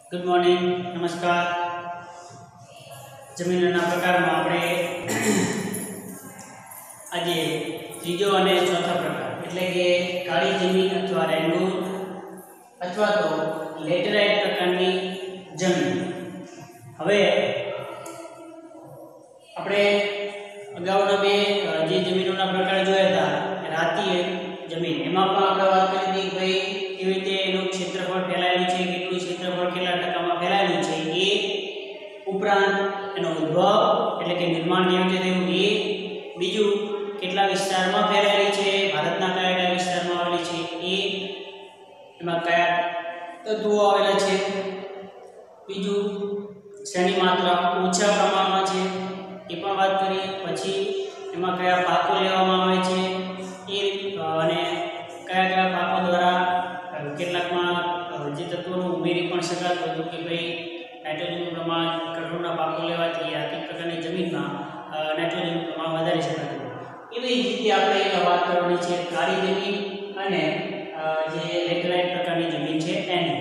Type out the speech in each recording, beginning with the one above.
Good morning नमस्कार। जमीनना प्रकार में આપણે આજે ત્રીજો અને ચોથો પ્રકાર એટલે કે કાળી જમીન અથવા રેંડુર અથવા તો લેટેરાઇટ પ્રકારની જમીન। હવે આપણે અગાઉના બે જે જમીનોના પ્રકાર જોયા હતા રાતી જમીન એમાં પણ આપણે વાત કરી હતી કે ભાઈ કેવી રીતે એનું ક્ષેત્રફળ ફેલાયેલું છે, કેટલું ક્ષેત્રફળ કેટલા ટકામાં ફેલાયેલું છે એ ઉપરાંત એનો ઉદ્ભવ એટલે કે નિર્માણ કેવી રીતે થયું એ, બીજું કેટલા વિસ્તારમાં ફેલાયેલી છે, ભારતના કયા કયા વિસ્તારમાં આવેલી છે એ, એમાં કયા તત્વો આવેલા છે, બીજું શેની માત્રા ઓછા પ્રમાણમાં છે એ પણ વાત કરી। પછી એમાં કયા પાકો લેવામાં આવે છે એ અને કયા કયા પાકો દ્વારા કેટલાકમાં જે તત્વોનું ઉમેરી પણ શકાતું હતું કે ભાઈ નાઇટ્રોજનનું પ્રમાણ કઠોળના પાકો લેવાથી આ પ્રકારની જમીનમાં નાઇટ્રોજનનું પ્રમાણ વધારી શકાતું। એવી રીતે આપણે વાત કરવાની છે કાળી જમીન અને જે લેટેરાઇટ પ્રકારની જમીન છે એની।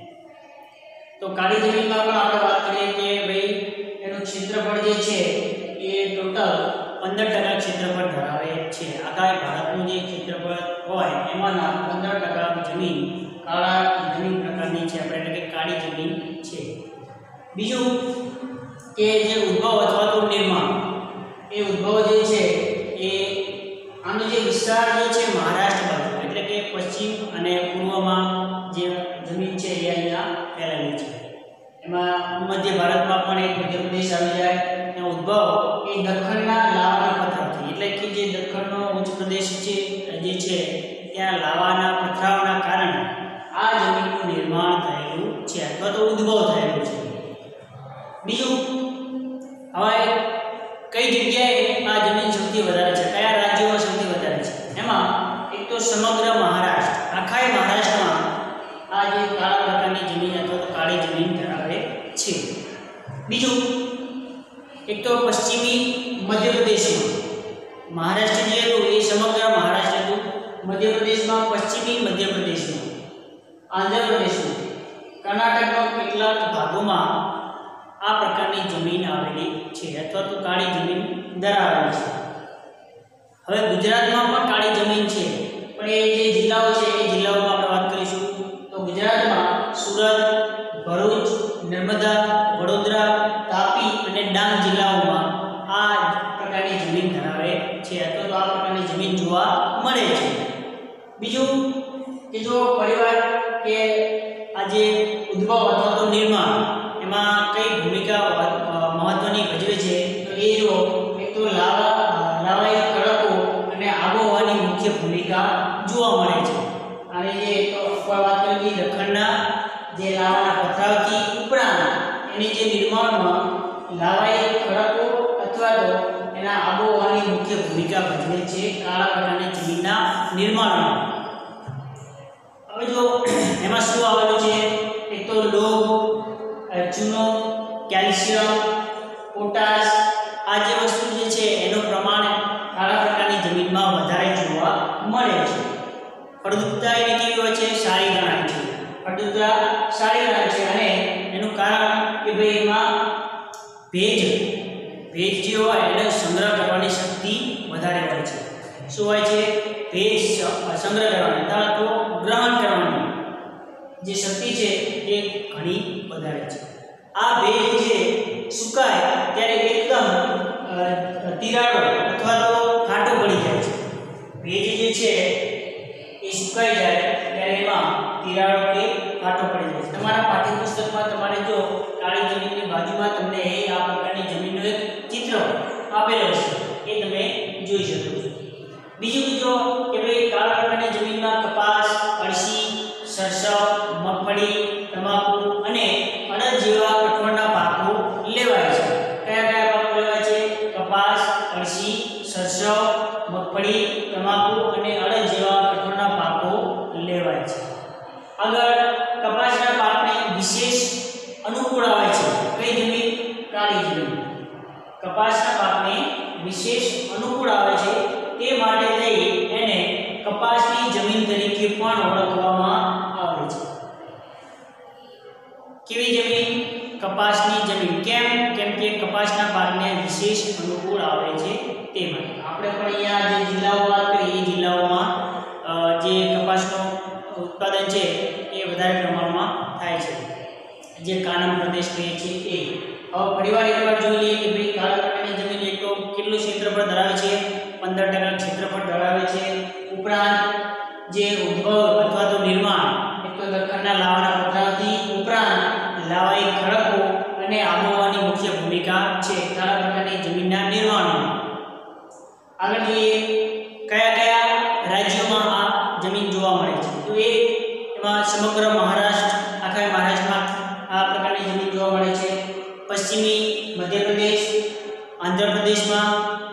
તો કાળી જમીનમાં પણ આપણે વાત કરીએ કે ભાઈ એનું ક્ષેત્રફળ જે છે એ ટોટલ 15% ક્ષેત્રફળ ધરાવે છે। આખા ભારતનું જે ક્ષેત્રફળ હોય એમાંના 15% જમીન કાળા જમીન પ્રકારની છે આપણે એટલે કે કાળી જમીન છે। બીજું કે જે ઉદ્ભવ અથવા તો નિર્માણ, એ ઉદ્ભવ જે છે એ આનો જે વિસ્તાર જે છે મહારાષ્ટ્ર બાજુ એટલે કે પશ્ચિમ અને પૂર્વમાં જે જમીન છે એ અહીંયા ફેલાયેલી છે। એમાં મધ્ય ભારતમાં પણ એક મધ્યપ્રદેશ આવી જાય, એનો ઉદ્ભવ એ દખ્ખણના લાવાના પથરાવથી એટલે કે જે દખ્ખણનો ઉચ્ચ પ્રદેશ છે જે છે ત્યાં લાવાના પથરાવના કારણે આ જમીનનું નિર્માણ થયેલું છે અથવા તો ઉદ્ભવ થયેલું છે। બીજું હવે કઈ જગ્યાએ આ જમીન સૌથી વધારે છે, કયા રાજ્યોમાં સૌથી વધારે છે, એમાં એક તો સમગ્ર મહારાષ્ટ્ર, આખા મહારાષ્ટ્રમાં આ જે કાળા પ્રકારની જમીન અથવા તો કાળી જમીન ધરાવે છે। બીજું એક તો પશ્ચિમી મધ્યપ્રદેશમાં, મહારાષ્ટ્ર જે હતું એ સમગ્ર મહારાષ્ટ્ર હતું, મધ્યપ્રદેશમાં પશ્ચિમી મધ્યપ્રદેશમાં, આંધ્રપ્રદેશમાં, કર્ણાટકના કેટલાક ભાગોમાં આ પ્રકારની જમીન આવેલી છે અથવા તો કાળી જમીન ધરાવેલી છે। હવે ગુજરાતમાં પણ કાળી જમીન છે પણ એ જે જિલ્લાઓ છે એ જિલ્લાઓમાં આપણે વાત કરીશું। તો ગુજરાતમાં સુરત, ભરૂચ, નર્મદા, વડોદરા, તાપી અને ડાંગ જિલ્લાઓમાં આ પ્રકારની જમીન ધરાવે છે અથવા તો આ પ્રકારની જમીન જોવા મળે છે। બીજું કે જો પરિવાર કે આ જે ઉદ્ભવ અથવા તો નિર્માણ એમાં કઈ ભૂમિકા મહત્વની ભજવે છે તો એ જો એક તો લાવાઈ ખડકો અને આબોહવાની મુખ્ય ભૂમિકા જોવા મળે છે। અને જે તો વાત કરી દખ્ખણના જે લાવાના પથરાવથી ઉપરાંત એની જે નિર્માણમાં લાવાઈ ખડકો અથવા તો એના આબોહવાની મુખ્ય ભૂમિકા ભજવે છે કાળા પ્રકારની જમીનના નિર્માણમાં। હવે જો એમાં શું આવેલું છે, એક તો લોહ, ચૂનો, કેલ્શિયમ, પોટાશ, આ જે વસ્તુ જે છે એનું પ્રમાણ કાળા પ્રકારની જમીનમાં વધારે જોવા મળે છે। ફળદ્રુપતા એની કેવી હોય છે, સારી ગણાય છે, ફળદ્રુપતા સારી ગણાય છે અને એનું કારણ કે ભાઈ એમાં ભેજ જે હોય એને સંગ્રહ કરવાની શક્તિ વધારે હોય છે। શું હોય છે, ભેજ સંગ્રહ કરવાની અથવા તો ગ્રહણ કરવાની જે શક્તિ છે એ ઘણી વધારે છે। આ ભેજ જે સુકાય ત્યારે એકદમ તિરાડો અથવા તો ફાટો પડી જાય છે। ભેજ જે છે એ સુકાઈ જાય ત્યારે એમાં તિરાડો કે ફાટો પડી જાય છે। તમારા પાઠ્યપુસ્તકમાં તમારે જો કાળી જમીનની બાજુમાં તમને આ પ્રકારની જમીનનું એક ચિત્ર આપેલું છે એ તમે જોઈ શકો છો। બીજું જો કે ભાઈ કાળા પ્રકારની જમીનમાં કપાસ, અળસી, સરસવ, મગફળી, તમાકુ અને અડદ જેવા કઠોળના પાકો લેવાય છે। કયા કયા પાકો લેવાય છે, કપાસ, અળસી, સરસવ, મગફળી, તમાકુ અને અડદ જેવા કઠોળના પાકો લેવાય છે। આગળ કપાસના પાકને વિશેષ અનુકૂળ આવે છે કઈ જમીન, કાળી જમીન। કપાસના પાકને વિશેષ અનુકૂળ આવે છે તે માટે થઈ એને કપાસની જમીન તરીકે પણ ઓળખવામાં આવે છે। કેવી જમીન? કપાસની જમીન. કેમ? કેમ કે કપાસના પાકને વિશેષ અનુકૂળ આવે છે તે માટે. આપણે પણ અહીંયા જે જિલ્લાઓ વાત કરી એ જિલ્લાઓમાં જે કપાસનું ઉત્પાદન છે એ વધારે પ્રમાણમાં થાય છે, જે કાનમ પ્રદેશ કહે છે એ. હવે ફરીવાર એકવાર જોઈ લઈએ કે ભાઈ કાળા કાકાની જમીન એક તો કેટલું ક્ષેત્રફળ ધરાવે છે? 15% ક્ષેત્રફળ ધરાવે છે. ઉપરાંત જે ઉદ્ભવ અથવા તો નિર્માણ એક તો દખણના લાવાના પથરાથી, ઉપરાંત લાવાઈ ખડકો અને આબોહવાની મુખ્ય ભૂમિકા છે કાળા કાકાની જમીનના નિર્માણમાં. આગળ જોઈએ કયા કયા રાજ્યોમાં આ જમીન જોવા મળે છે. તો એમાં સમગ્ર મહારાષ્ટ્ર, આખા મહારાષ્ટ્રમાં આ પ્રકારની જમીન જોવા મળે છે. પશ્ચિમી મધ્યપ્રદેશ, આંધ્રપ્રદેશમાં,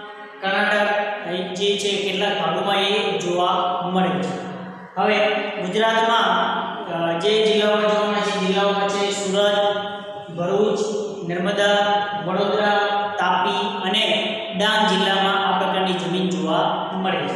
કર્ણાટક જે છે કેટલાક ભાગોમાં એ જોવા મળે છે. હવે ગુજરાતમાં જે જિલ્લાઓમાં જોવા મળે છે જિલ્લાઓમાં છે સુરત, ભરૂચ, નર્મદા, વડોદરા, તાપી અને ડાંગ જિલ્લામાં આ પ્રકારની જમીન જોવા મળે છે.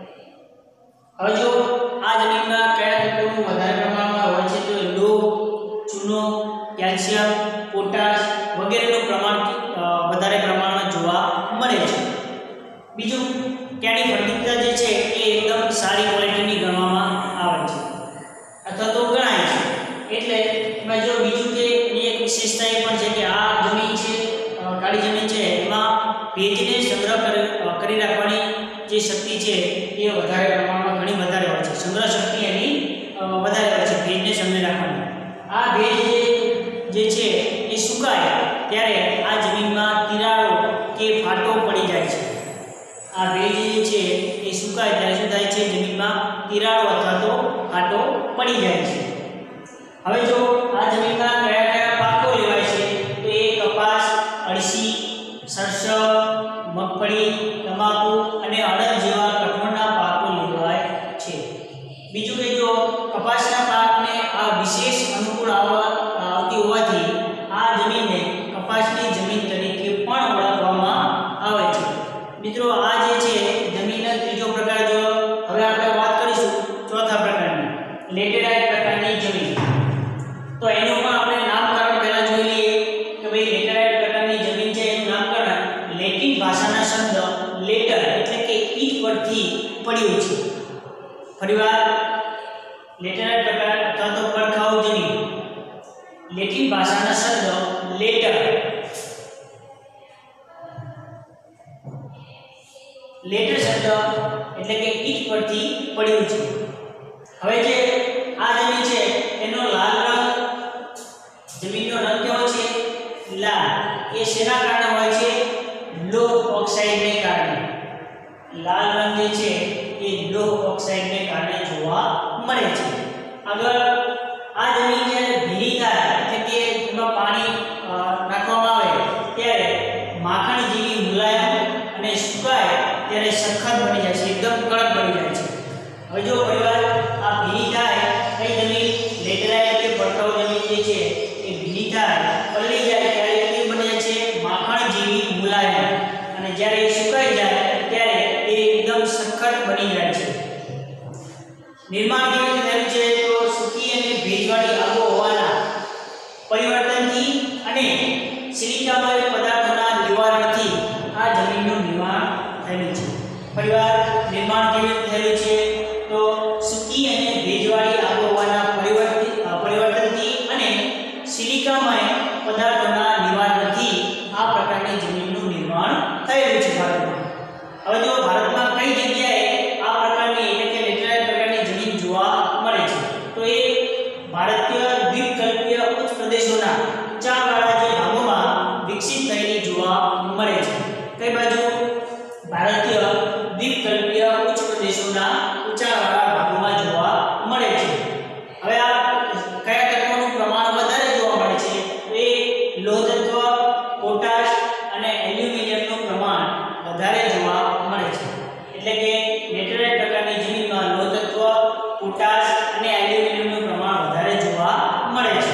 હવે જો આ જમીનમાં કયા તત્વોનું વધારે પ્રમાણમાં હોય છે તો લોહ, ચૂનો, કેલ્શિયમ, પોટાશ વગેરેનું પ્રમાણ વધારે પ્રમાણમાં જોવા મળે છે. બીજું તેની ફળદ્રુપતા જે છે એ એકદમ સારી ક્વોલિટીની ગણવામાં આવે છે અથવા તો ગણાય છે. એટલે એમાં જો બીજું કે એની એક વિશેષતા એ પણ છે કે આ જમીન છે કાળી જમીન છે એમાં ભેજને સંગ્રહ કરી રાખવાની જે શક્તિ છે એ વધારે પ્રમાણમાં ઘણી વધારે હોય છે. સંગ્રહ શક્તિ એની વધારે હોય છે ભેજને સંગ્રહ રાખવાની. આ ભેજ જે છે એ સુકાય ત્યારે આ જમીનમાં તિરાડો કે ફાટો પડી જાય છે. આ ભેજ જે છે એ સુકાય ત્યારે શું થાય છે? જમીનમાં તિરાડો અથવા તો ફાટો પડી જાય છે. હવે જો આ જમીનમાં કયા કયા પાકો લેવાય છે તો એ કપાસ, અળસી, સરસવ, મગફળી, તમાકુ અને અડદ જેવા કઠોળના પાકો લેવાય છે. બીજું કે જો કપાસના પાકને આ વિશેષ અનુકૂળ આવતી હોવાથી આ જમીનને કપાસની જમીન તરીકે પણ ઓળખવામાં આવે છે. મિત્રો આ જે છે જમીનનો ત્રીજો પ્રકાર જો હવે આપણે વાત કરીશું ચોથા પ્રકારની લેટેરાઇટ પ્રકારની જમીન. તો એનું પણ આપણે નામકરણ પહેલા જોઈ લઈએ કે ભાઈ લેટેરાઇટ પ્રકારની જમીન છે એનું નામકરણ લેટિન ભાષાના શબ્દ લેટર એટલે કે ઈટ પરથી પડ્યું છે. ફરીવાર લેટેરાઇટ પ્રકાર અથવા તો પડખાઉ જમીન લેટિન ભાષાના શબ્દ લેટર શબ્દ એટલે કે ઈટ પરથી પડ્યું છે. હવે જે આ જમીન છે એનો લાલ રંગ, જમીનનો રંગ કેવો છે? લાલ. એ શેના કારણે હોય છે? લોહ ઓક્સાઇડને કારણે. લાલ રંગ જે છે એ લોહ ઓક્સાઇડને કારણે જોવા મળે છે. આગળ આ જમીન જ્યારે ભીની થાય એટલે કે એમાં પાણી નાખવામાં આવે ત્યારે માખણ જેવી મુલાયમ અને સુકાય ત્યારે સખત બની જાય છે, એકદમ કડક બની જાય છે. હવે જો પરિવાર આ ભીની થાય કઈ જમીન લેટેરાઇટ કે પડખાઉ જમીન જે છે એ ભીની થાય પલળી જાય ત્યારે કેવી બની જાય છે? માખણ જેવી મુલાયમ. અને જ્યારે એ સુકાઈ જાય ત્યારે એ એકદમ સખત બની જાય છે. નિર્માણ કેવી રીતે થયું છે તો સૂકી અને ભેજવાળી આબોહવાના પરિવર્તનથી અને સિલિકામય પદાર્થોના નિવારણથી આ જમીનનું નિર્માણ થયેલું છે. પરિવાર નિર્માણ કેવી રીતે થયેલું છે તો સૂકી અને ભેજવાળી આબોહવાના પરિવર્તનથી અને સિલિકામય પદાર્થોના નિવારણથી આ પ્રકારની જમીનનું નિર્માણ થયેલું છે ભારતમાં. હવે જો ભારતમાં કઈ જગ્યાએ આ પ્રકારની એટલે કે લેટેરાઇટ પ્રકારની જમીન જોવા મળે છે તો એ ભારતીય દ્વીપકલ્પીય ઉચ્ચ પ્રદેશોના ઊંચાણવાળા જે ભાગોમાં વિકસિત થયેલી જોવા મળે છે. કઈ બાજુ? ભારતીય દ્વીપકલ્પીય ઉચ્ચ પ્રદેશોના ઊંચાણવાળા ભાગોમાં જોવા મળે છે. હવે આ કયા તત્વોનું પ્રમાણ વધારે જોવા મળે છે તો એ લોહ તત્વ, પોટાશ અને એલ્યુમિનિયમનું પ્રમાણ વધારે જોવા મળે છે. એટલે કે લેટેરાઇટ પ્રકારની જમીનમાં લોહ તત્વ, પોટાશ અને એલ્યુમિનિયમનું પ્રમાણ વધારે જોવા મળે છે.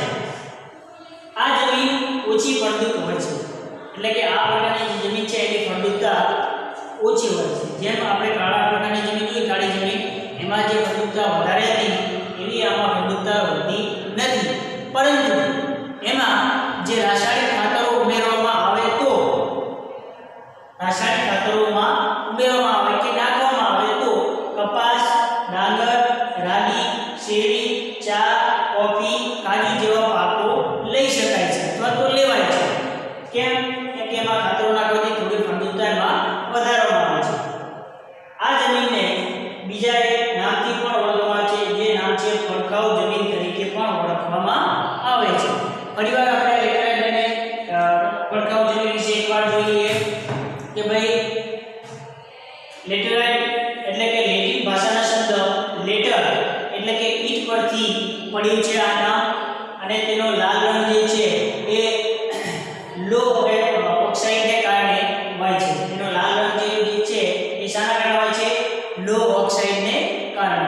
આ જમીન ઓછી ફળદ્રુપ હોય છે. એટલે કે આ પ્રકારની જે જમીન છે એની ફળદ્રુપતા ઓછી હોય છે. જેમ આપણે કાળા પ્રકારની જમીન જોઈ, કાળી જમીન એમાં જે ફળદ્રુપતા વધારે હતી એવી આમાં ફળદ્રુપતા હોતી નથી. પરંતુ જે રાસાયણિક ખાતરો ઉમેરવામાં આવે તો રાસાયણિક ખાતરોમાં ઉમેરવામાં આવે કે નાખવામાં આવે તો કપાસ, ડાંગર, રાગી, શેરડી, ચા, કોફી, કાજુ જેવા પાકો લઈ શકાય છે અથવા તો લેવાય છે. કેમ કે એમાં ખાતરો નાખવાથી થોડી ફળદ્રુપતામાં વધારો આવે છે. આ જમીનને બીજા એક નામથી પણ ઓળખવામાં છે, જે નામ છે પડખાઉ જમીન તરીકે પણ ઓળખવામાં આવે છે. ફરીવાર આપણે લેટરાઇટ અને પડખાઉ જમીન વિશે એકવાર જોઈએ કે ભાઈ લેટરાઇટ એટલે કે લેટિન ભાષાના શબ્દ લેટર એટલે કે ઈંટ પરથી પડ્યું છે આ નામ, અને તેનો લાલ રંગ જે છે એ લો ઓક્સાઇડને કારણે હોય છે. તેનો લાલ રંગ જે છે એ શાના કારણે હોય છે? લો ઓક્સાઇડને કારણે.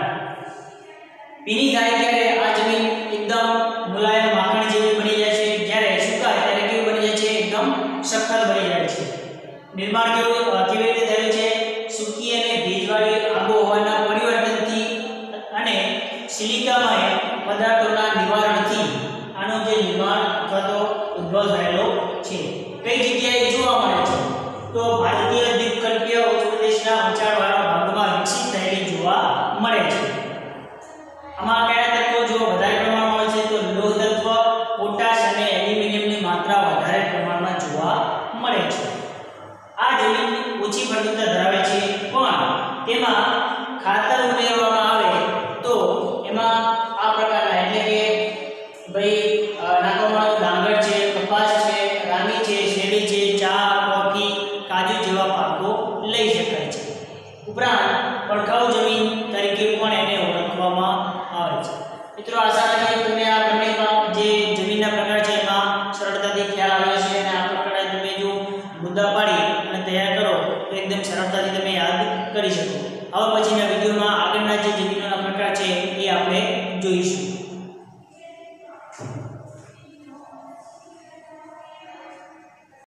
ભીની થાય ત્યારે આ જમીન એકદમ મુલાયમ માખણ જેવી બની જાય છે, જ્યારે સુકાય ત્યારે કેવી બની જાય છે? એકદમ સખત બની જાય છે. નિર્માણ કેવી રીતે થયું છે? સૂકી અને ભેજવાળી આબોહવાના પરિવર્તનથી અને સિલિકામય પદાર્થોના નિવારણથી આનું જે નિર્માણ અથવા તો ઉદ્ભવ થયેલો છે. કઈ જગ્યાએ જોવા મળે છે? તો ભારતીય દ્વીપકલ્પીય ઉચ્ચ પ્રદેશના ઊંચાણવાળા ભાગમાં વિકસિત થયેલી જોવા મળે છે. આમાં કયા તત્વો જો વધારે પ્રમાણમાં હોય છે? તો લોહ તત્વ, પોટાશ અને એલ્યુમિનિયમની માત્રા વધારે પ્રમાણમાં જોવા મળે છે. આ જમીન ઓછી ફળદ્રુપતા ધરાવે છે, પણ તેમાં ખાતર ઉમેરવામાં આવે તો એમાં આ પ્રકારના એટલે કે ભાઈ નાખવામાં ડાંગર છે, કપાસ છે, રાગી છે, શેરડી છે, ચા, કોફી, કાજુ જેવા પાકો લઈ શકાય છે. ઉપરાંત પડખાઉ જમીન તરીકે પણ એને ઓળખવામાં આવે છે. મિત્રો આશા રાખીએ તમને આ બંનેમાં જે જમીનના પ્રકાર છે એમાં સરળતાથી ખ્યાલ આવે છે, અને આ પ્રકારે તમે જો મુદ્દા પાડી અને તૈયાર કરો તો એકદમ સરળતાથી તમે યાદ કરી શકો. હવે પછીના વિડીયોમાં